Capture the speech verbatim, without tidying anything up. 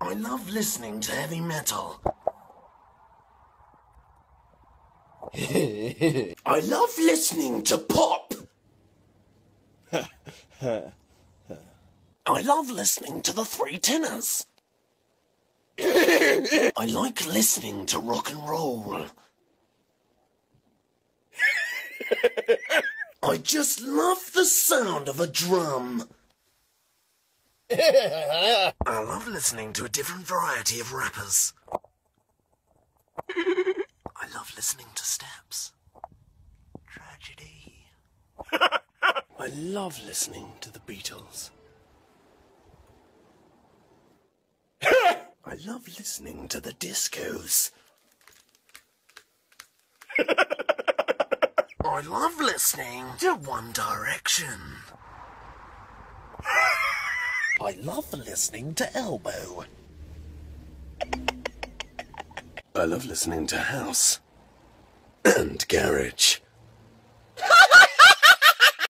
I love listening to heavy metal. I love listening to pop. I love listening to the Three Tenors. I like listening to rock and roll. I just love the sound of a drum. I love listening to a different variety of rappers. I love listening to steps. Tragedy. I love listening to the Beatles. I love listening to the Discos. I love listening to One Direction. I love listening to Elbow. I love listening to House and Garage.